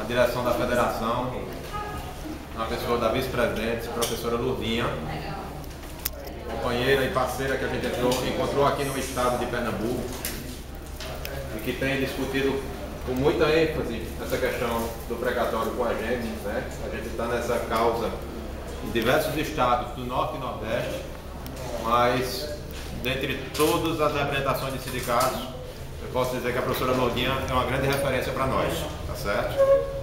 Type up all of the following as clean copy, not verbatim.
direção da federação, na pessoa da vice-presidente, professora Lourdinha, companheira e parceira que a gente encontrou aqui no estado de Pernambuco e que tem discutido com muita ênfase essa questão do precatório com a gente, né? A gente está nessa causa em diversos estados do Norte e Nordeste, mas dentre todas as representações de sindicatos, eu posso dizer que a professora Lourdinha é uma grande referência para nós, tá certo?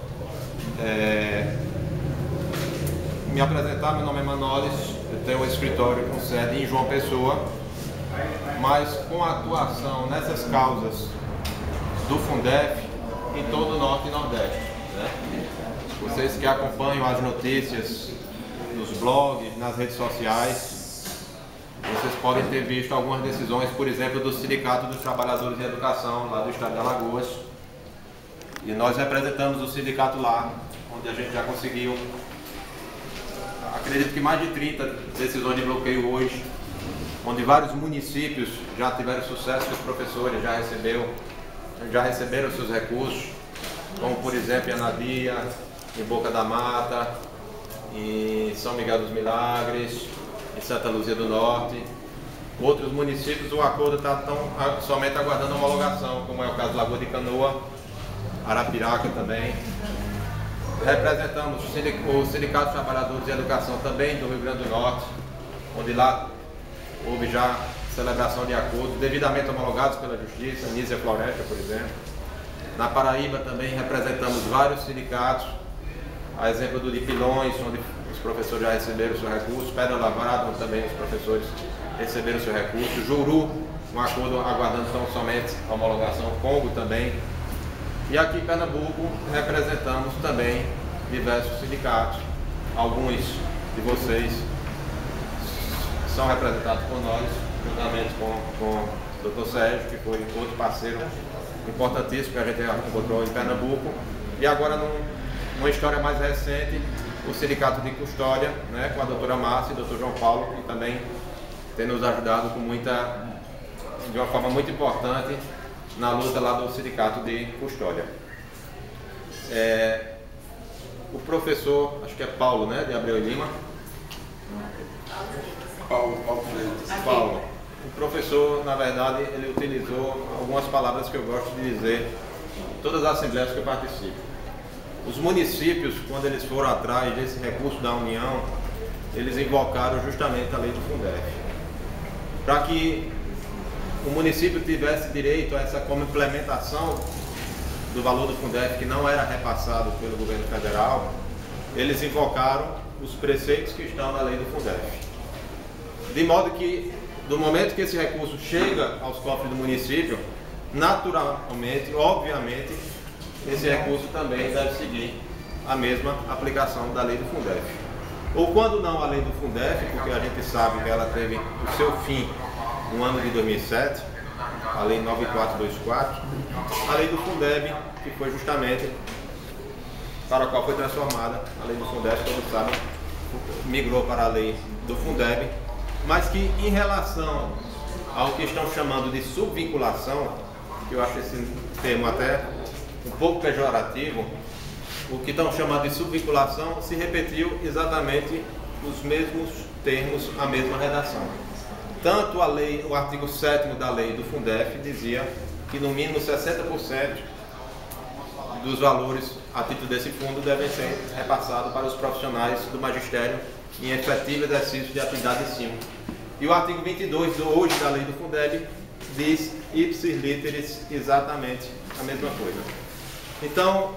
Me apresentar, meu nome é Manolis, eu tenho um escritório com sede em João Pessoa, mas com atuação nessas causas do Fundef em todo o Norte e Nordeste, né? Vocês que acompanham as notícias nos blogs, nas redes sociais, vocês podem ter visto algumas decisões, por exemplo, do Sindicato dos Trabalhadores em Educação, lá do estado de Alagoas, e nós representamos o sindicato lá, onde a gente já conseguiu, acredito que mais de 30 decisões de bloqueio hoje, onde vários municípios já tiveram sucesso, que os professores já receberam seus recursos, como por exemplo em Anadia, em Boca da Mata, em São Miguel dos Milagres, em Santa Luzia do Norte. Outros municípios o acordo está somente aguardando homologação, como é o caso de Lagoa de Canoa, Arapiraca também. Representamos o Sindicato dos Trabalhadores de Educação também do Rio Grande do Norte, onde lá houve já celebração de acordos devidamente homologados pela Justiça, Nízia Floresta, por exemplo. Na Paraíba também representamos vários sindicatos, a exemplo do de Pilões, onde os professores já receberam seu recurso, Pedra Lavrada, onde também os professores receberam seu recurso, Juru, um acordo aguardando tão somente a homologação, Congo também. E aqui em Pernambuco representamos também diversos sindicatos, alguns de vocês são representados por nós, juntamente com o Dr. Sérgio, que foi outro parceiro importantíssimo que a gente encontrou em Pernambuco. E agora, numa história mais recente, o Sindicato de Custódia, né, com a doutora Márcia e o Dr. João Paulo, que também tem nos ajudado de uma forma muito importante na luta lá do Sindicato de Custódia. O professor, acho que é Paulo, né, de Abreu e Lima. Paulo. O professor, na verdade, ele utilizou algumas palavras que eu gosto de dizer em todas as assembleias que eu participo. Os municípios, quando eles foram atrás desse recurso da União, eles invocaram justamente a lei do Fundef, para que o município tivesse direito a essa complementação do valor do Fundef, que não era repassado pelo governo federal. Eles invocaram os preceitos que estão na lei do Fundef. De modo que, do momento que esse recurso chega aos cofres do município, naturalmente, obviamente, esse recurso também deve seguir a mesma aplicação da lei do Fundef. Ou quando não a lei do Fundef, porque a gente sabe que ela teve o seu fim no ano de 2007, a lei 9424, a lei do Fundeb, que foi justamente para a qual foi transformada a lei do Fundeb, todos sabem, migrou para a lei do Fundeb, mas que em relação ao que estão chamando de subvinculação, que eu acho esse termo até um pouco pejorativo, o que estão chamando de subvinculação se repetiu exatamente os mesmos termos, a mesma redação. Tanto a lei, o artigo 7º da lei do Fundef dizia que no mínimo 60% dos valores a título desse fundo devem ser repassados para os profissionais do magistério em efetivo exercício de atividade de ensino. E o artigo 22 hoje da lei do Fundeb diz ipsis literis exatamente a mesma coisa. Então,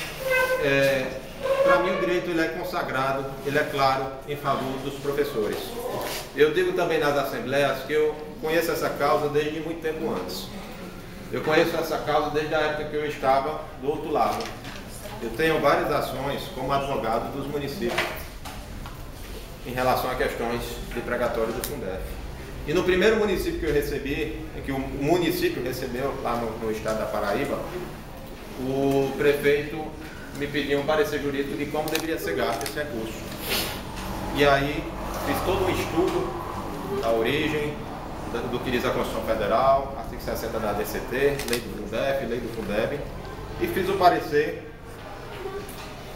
para mim o direito ele é consagrado, ele é claro em favor dos professores. Eu digo também nas assembleias que eu conheço essa causa desde muito tempo antes. Eu conheço essa causa desde a época que eu estava do outro lado. Eu tenho várias ações como advogado dos municípios em relação a questões de precatório do Fundef. E no primeiro município que eu recebi, que o município recebeu lá no estado da Paraíba, o prefeito me pediu um parecer jurídico de como deveria ser gasto esse recurso. E aí fiz todo um estudo da origem, do que diz a Constituição Federal, artigo 60 da DCT, lei do Fundef, lei do Fundeb, e fiz o parecer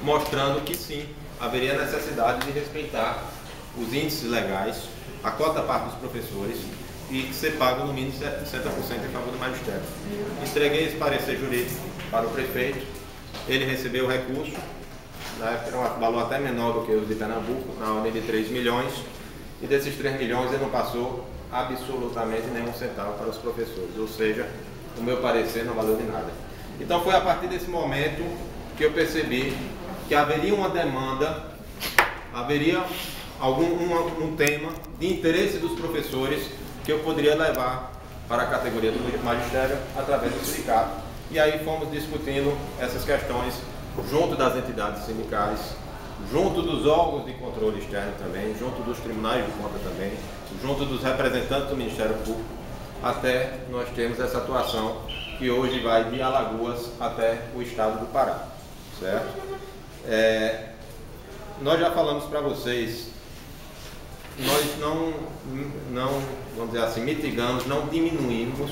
mostrando que sim, haveria necessidade de respeitar os índices legais, a cota parte dos professores e ser pago no mínimo 60% em favor do magistério. Entreguei esse parecer jurídico para o prefeito, ele recebeu o recurso, na época era um valor até menor do que os de Pernambuco, na ordem de 3 milhões, e desses 3 milhões ele não passou absolutamente nenhum centavo para os professores, ou seja, o meu parecer não valeu de nada. Então foi a partir desse momento que eu percebi que haveria uma demanda, haveria um tema de interesse dos professores que eu poderia levar para a categoria do magistério através do sindicato. E aí fomos discutindo essas questões junto das entidades sindicais, junto dos órgãos de controle externo também, junto dos tribunais de conta também, junto dos representantes do Ministério Público, até nós termos essa atuação que hoje vai de Alagoas até o estado do Pará, certo? Nós já falamos para vocês, nós não, vamos dizer assim, mitigamos, não diminuímos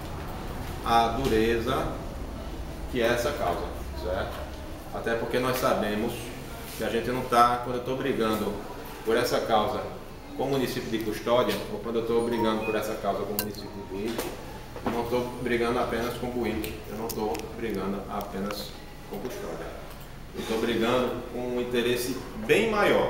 a dureza que é essa causa, certo? Até porque nós sabemos que a gente não está, quando eu estou brigando por essa causa com o município de Custódia, ou quando eu estou brigando por essa causa com o município de Buíque, eu não estou brigando apenas com Buíque, eu não estou brigando apenas com Custódia. Eu estou brigando com um interesse bem maior,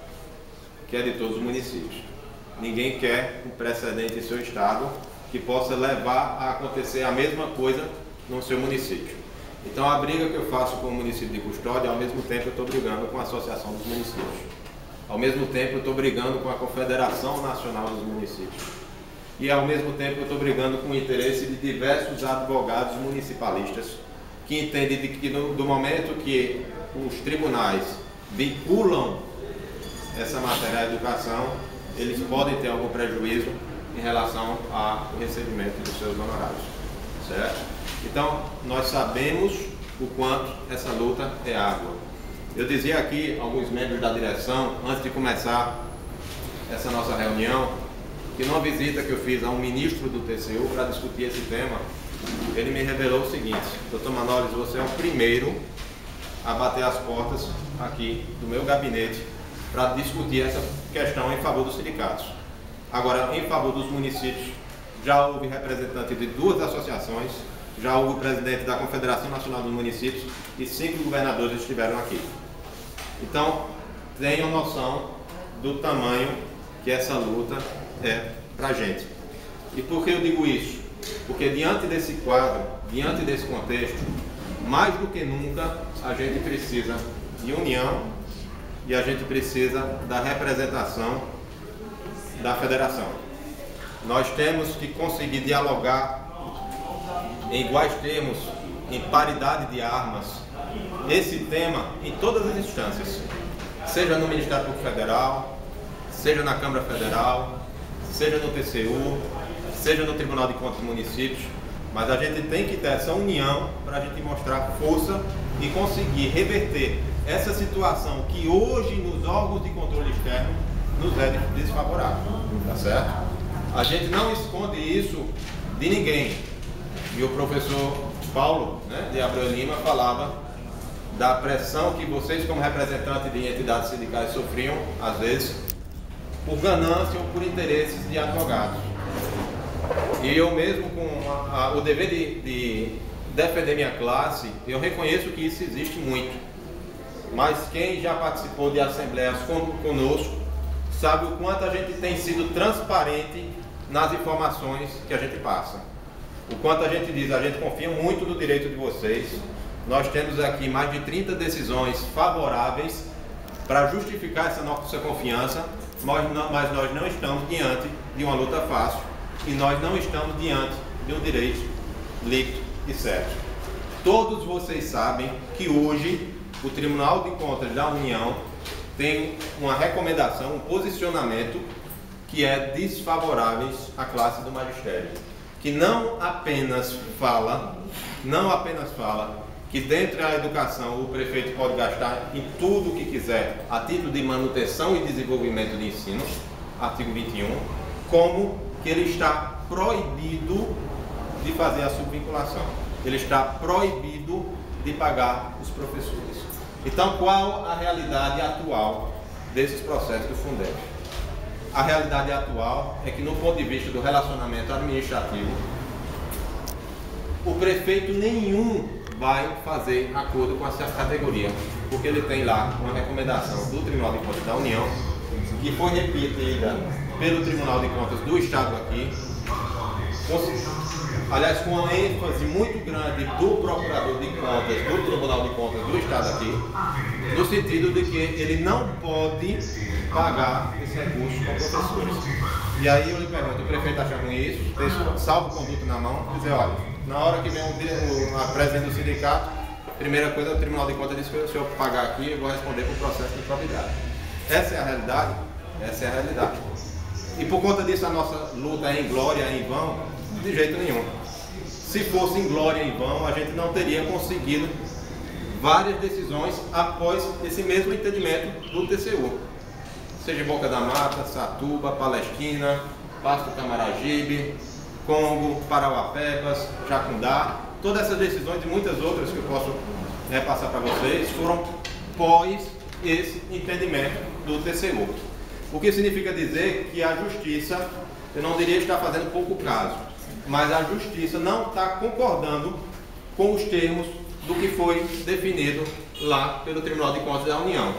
que é de todos os municípios. Ninguém quer um precedente em seu estado que possa levar a acontecer a mesma coisa no seu município. Então a briga que eu faço com o município de Custódia, ao mesmo tempo eu estou brigando com a Associação dos Municípios. Ao mesmo tempo eu estou brigando com a Confederação Nacional dos Municípios. E ao mesmo tempo eu estou brigando com o interesse de diversos advogados municipalistas que entendem que do momento que os tribunais vinculam essa matéria à educação, eles podem ter algum prejuízo em relação ao recebimento dos seus honorários, certo? Então, nós sabemos o quanto essa luta é árdua. Eu dizia aqui, alguns membros da direção, antes de começar essa nossa reunião, que numa visita que eu fiz a um ministro do TCU para discutir esse tema, ele me revelou o seguinte: Dr. Manolis, você é o primeiro a bater as portas aqui do meu gabinete para discutir essa questão em favor dos sindicatos. Agora, em favor dos municípios, já houve representante de 2 associações, já houve o presidente da Confederação Nacional dos Municípios e 5 governadores estiveram aqui. Então, tenham noção do tamanho que essa luta é para a gente. E por que eu digo isso? Porque diante desse quadro, diante desse contexto, mais do que nunca, a gente precisa de união e a gente precisa da representação da federação. Nós temos que conseguir dialogar em iguais termos, em paridade de armas, esse tema em todas as instâncias, seja no Ministério Público Federal, seja na Câmara Federal, seja no TCU, seja no Tribunal de Contas dos Municípios, mas a gente tem que ter essa união para a gente mostrar força e conseguir reverter essa situação que hoje nos órgãos de controle externo nos é desfavorável, tá certo? A gente não esconde isso de ninguém. E o professor Paulo, né, de Abreu Lima, falava da pressão que vocês, como representantes de entidades sindicais, sofriam, às vezes, por ganância ou por interesses de advogados. E eu mesmo, com o dever de defender minha classe, eu reconheço que isso existe muito. Mas quem já participou de assembleias conosco, sabe o quanto a gente tem sido transparente nas informações que a gente passa. O quanto a gente diz, a gente confia muito no direito de vocês. Nós temos aqui mais de 30 decisões favoráveis para justificar essa nossa confiança, mas nós não estamos diante de uma luta fácil e nós não estamos diante de um direito líquido e certo. Todos vocês sabem que hoje o Tribunal de Contas da União tem uma recomendação, um posicionamento que é desfavoráveis à classe do magistério, que não apenas fala que dentro da educação o prefeito pode gastar em tudo o que quiser a título de manutenção e desenvolvimento de ensino, artigo 21, como que ele está proibido de fazer a subvinculação, ele está proibido de pagar os professores. Então, qual a realidade atual desses processos do Fundeb? A realidade atual é que, no ponto de vista do relacionamento administrativo, o prefeito nenhum vai fazer acordo com essa categoria, porque ele tem lá uma recomendação do Tribunal de Contas da União, que foi repetida pelo Tribunal de Contas do Estado aqui, aliás, com uma ênfase muito grande do Procurador de Contas, do Tribunal de Contas do Estado aqui, no sentido de que ele não pode pagar esse recurso com professores. E aí eu lhe pergunto, o prefeito acha ruim isso, tem salvo-conduto na mão, dizer, olha, na hora que vem a presidente do sindicato, primeira coisa, o Tribunal de Contas diz que se eu pagar aqui, eu vou responder por processo de improbidade. Essa é a realidade? Essa é a realidade. E por conta disso a nossa luta é em glória, é em vão? De jeito nenhum. Se fosse em glória, em vão, a gente não teria conseguido várias decisões após esse mesmo entendimento do TCU. Seja Boca da Mata, Satuba, Palestina, Pasto Camaragibe, Congo, Parauapebas, Jacundá, todas essas decisões e muitas outras que eu posso passar para vocês foram pós esse entendimento do TCU. O que significa dizer que a Justiça, eu não diria estar fazendo pouco caso, mas a Justiça não está concordando com os termos do que foi definido lá pelo Tribunal de Contas da União.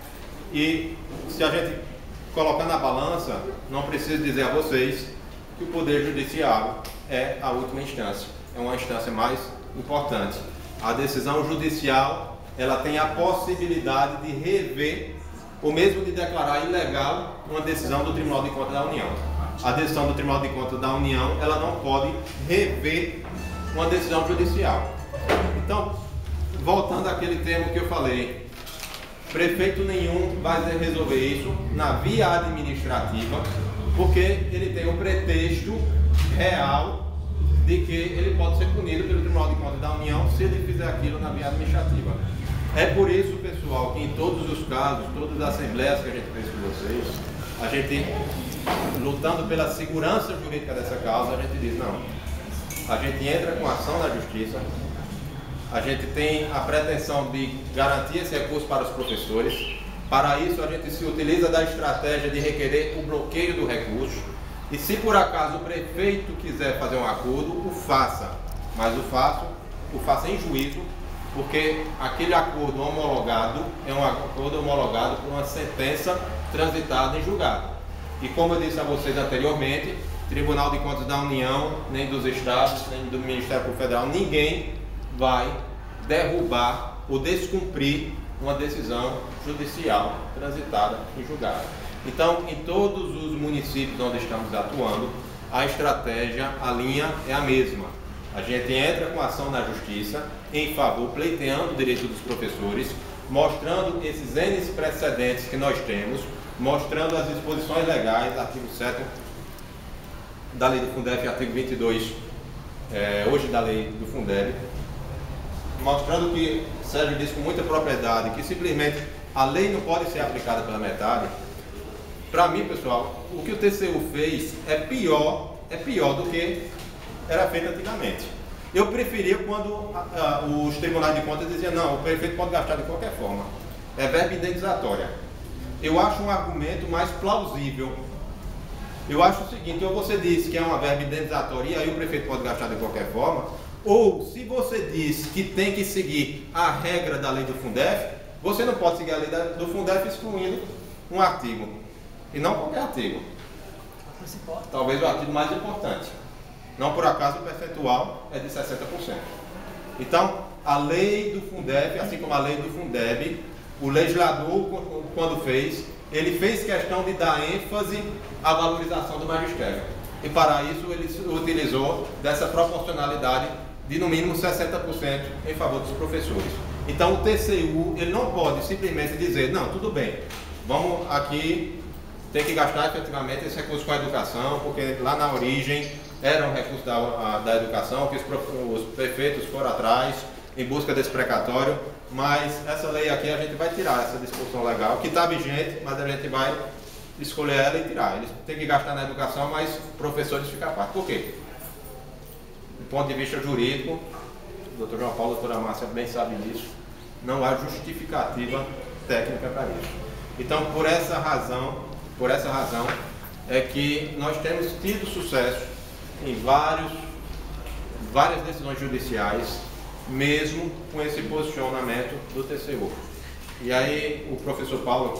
E se a gente colocar na balança, não preciso dizer a vocês que o Poder Judiciário é a última instância, é uma instância mais importante. A decisão judicial, ela tem a possibilidade de rever ou mesmo de declarar ilegal uma decisão do Tribunal de Contas da União. A decisão do Tribunal de Contas da União, ela não pode rever uma decisão judicial. Então, voltando àquele termo que eu falei, prefeito nenhum vai resolver isso na via administrativa, porque ele tem um pretexto real de que ele pode ser punido pelo Tribunal de Contas da União se ele fizer aquilo na via administrativa. É por isso, pessoal, que em todos os casos, todas as assembleias que a gente fez com vocês, a gente, lutando pela segurança jurídica dessa causa, a gente diz, não, a gente entra com ação na Justiça, a gente tem a pretensão de garantir esse recurso para os professores. Para isso, a gente se utiliza da estratégia de requerer o bloqueio do recurso. E se por acaso o prefeito quiser fazer um acordo, o faça. Mas o faça em juízo, porque aquele acordo homologado é um acordo homologado por uma sentença transitada em julgado. E como eu disse a vocês anteriormente, Tribunal de Contas da União, nem dos Estados, nem do Ministério Público Federal, ninguém vai derrubar ou descumprir uma decisão judicial transitada em julgado. Então, em todos os municípios onde estamos atuando, a estratégia, a linha é a mesma. A gente entra com ação na Justiça em favor, pleiteando o direito dos professores, mostrando esses N precedentes que nós temos, mostrando as disposições legais, artigo 7º da Lei do Fundeb, artigo 22, hoje da Lei do Fundeb, mostrando que Sérgio diz com muita propriedade que simplesmente a lei não pode ser aplicada pela metade. Para mim, pessoal, o que o TCU fez é pior do que era feito antigamente. Eu preferia quando os tribunais de contas diziam, não, o prefeito pode gastar de qualquer forma. É verba indenizatória. Eu acho um argumento mais plausível. Eu acho o seguinte, ou você diz que é uma verba indenizatória e aí o prefeito pode gastar de qualquer forma, ou se você diz que tem que seguir a regra da lei do Fundef, você não pode seguir a lei do Fundef excluindo um artigo. E não qualquer artigo. Talvez o artigo mais importante. Não por acaso o percentual é de 60%. Então, a lei do Fundeb, assim como a lei do Fundeb, o legislador, quando fez, ele fez questão de dar ênfase à valorização do magistério. E para isso ele utilizou dessa proporcionalidade de no mínimo 60% em favor dos professores. Então o TCU, ele não pode simplesmente dizer, não, tudo bem, vamos aqui, tem que gastar efetivamente esse recurso com a educação, porque lá na origem era um recurso da educação, que os prefeitos foram atrás em busca desse precatório, mas essa lei aqui a gente vai tirar essa disposição legal, que está vigente, mas a gente vai escolher ela e tirar. Eles têm que gastar na educação, mas professores ficam à parte. Por quê? Do ponto de vista jurídico, o Dr. João Paulo e a doutora Márcia bem sabem disso, não há justificativa técnica para isso. Então, por essa razão é que nós temos tido sucesso em várias decisões judiciais, mesmo com esse posicionamento do TCU. E aí o professor Paulo,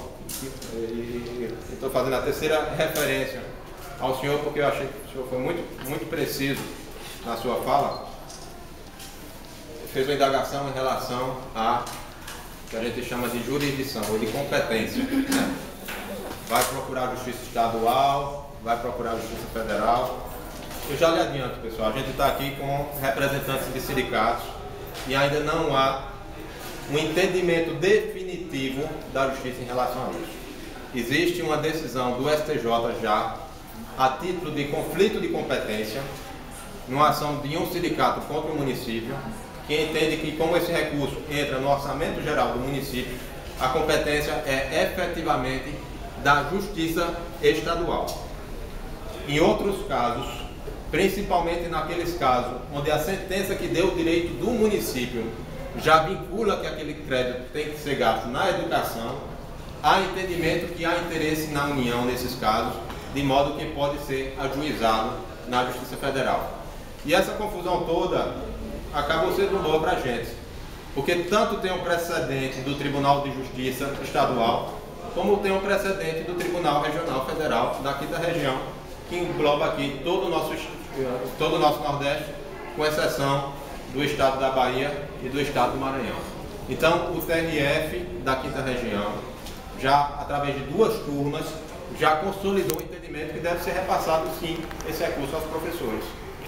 estou fazendo a terceira referência ao senhor, porque eu achei que o senhor foi muito preciso na sua fala, fez uma indagação em relação a que a gente chama de jurisdição ou de competência, né? Vai procurar a justiça estadual, vai procurar a justiça federal. Eu já lhe adianto, pessoal, a gente está aqui com representantes de sindicatos e ainda não há um entendimento definitivo da justiça em relação a isso. Existe uma decisão do STJ já, a título de conflito de competência, numa ação de um sindicato contra o município, que entende que, como esse recurso entra no orçamento geral do município, a competência é efetivamente da Justiça Estadual. Em outros casos, principalmente naqueles casos onde a sentença que deu o direito do município já vincula que aquele crédito tem que ser gasto na educação, há entendimento que há interesse na União nesses casos, de modo que pode ser ajuizado na Justiça Federal. E essa confusão toda acabou sendo boa para a gente, porque tanto tem um precedente do Tribunal de Justiça Estadual, como tem um precedente do Tribunal Regional Federal da quinta região, que engloba aqui todo o nosso Nordeste, com exceção do estado da Bahia e do estado do Maranhão. Então, o TRF da quinta região, já através de 2 turmas, já consolidou o entendimento que deve ser repassado, sim, esse recurso aos professores.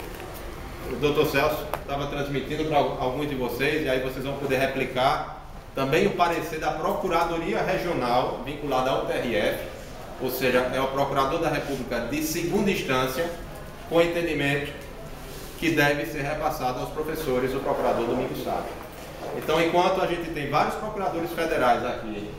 O doutor Celso estava transmitindo para alguns de vocês, e aí vocês vão poder replicar também o parecer da Procuradoria Regional, vinculada ao TRF, ou seja, é o Procurador da República de segunda instância, com entendimento que deve ser repassado aos professores, o Procurador Domingos Sávio. Então, enquanto a gente tem vários procuradores federais aqui,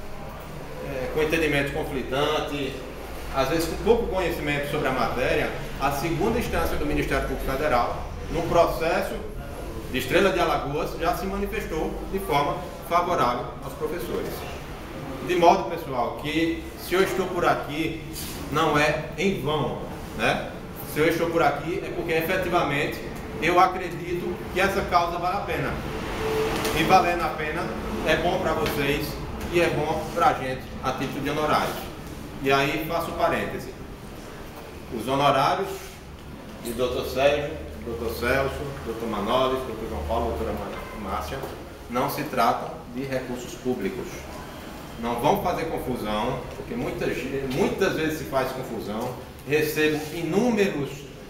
com entendimento conflitante, às vezes com pouco conhecimento sobre a matéria, a segunda instância do Ministério Público Federal, no processo de Estrela de Alagoas, já se manifestou de forma favorável aos professores. De modo, pessoal, que se eu estou por aqui, não é em vão, né? Se eu estou por aqui é porque efetivamente eu acredito que essa causa vale a pena. E valendo a pena, é bom para vocês e é bom para a gente a título de honorários. E aí faço parêntese. Os honorários de Dr. Sérgio, Dr. Celso, Dr. Manolis, Dr. João Paulo, Dra. Márcia, não se tratam de recursos públicos. Não vão fazer confusão, porque muitas vezes se faz confusão. Recebo inúmeros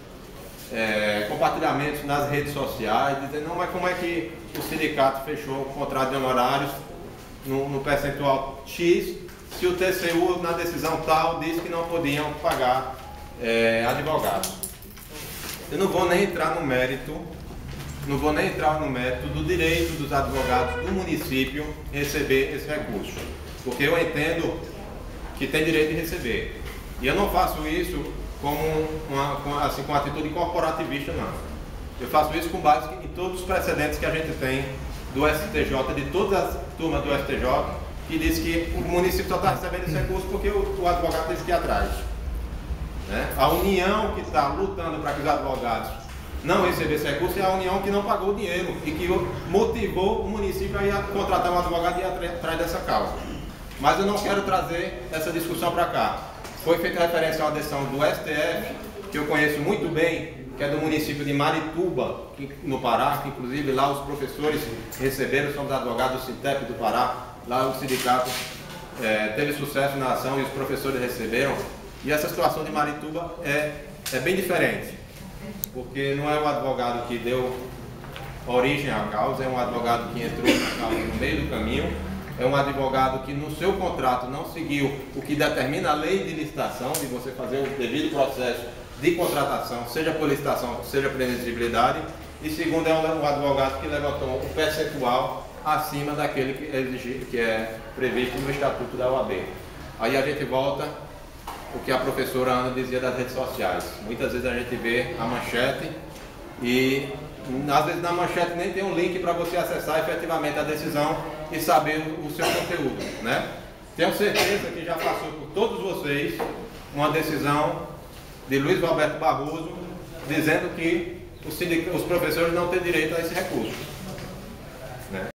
compartilhamentos nas redes sociais, dizendo, não, mas como é que o sindicato fechou o contrato de honorários no percentual X, se o TCU, na decisão tal, disse que não podiam pagar advogados. Eu não vou nem entrar no mérito do direito dos advogados do município receber esse recurso, porque eu entendo que tem direito de receber. E eu não faço isso com atitude corporativista, não. Eu faço isso com base em todos os precedentes que a gente tem do STJ, de todas as turmas do STJ, que diz que o município só está recebendo esse recurso porque o advogado tem que ir atrás. Né? A União que está lutando para que os advogados não recebam esse recurso é a União que não pagou o dinheiro e que motivou o município a contratar um advogado e ir atrás dessa causa. Mas eu não quero trazer essa discussão para cá. Foi feita referência a uma decisão do STF, que eu conheço muito bem, que é do município de Marituba, no Pará, que inclusive lá os professores receberam, são os advogados do SINTEP do Pará, lá o sindicato teve sucesso na ação e os professores receberam. E essa situação de Marituba é bem diferente, porque não é o advogado que deu origem à causa, é um advogado que entrou na causa no meio do caminho, é um advogado que no seu contrato não seguiu o que determina a lei de licitação, de você fazer o devido processo de contratação, seja por licitação, seja por exigibilidade, e segundo é um advogado que levantou o percentual acima daquele que é previsto no Estatuto da OAB. Aí a gente volta o que a professora Ana dizia das redes sociais. Muitas vezes a gente vê a manchete E às vezes na manchete nem tem um link para você acessar efetivamente a decisão e saber o seu conteúdo, né? Tenho certeza que já passou por todos vocês uma decisão de Luiz Roberto Barroso dizendo que os professores não têm direito a esse recurso.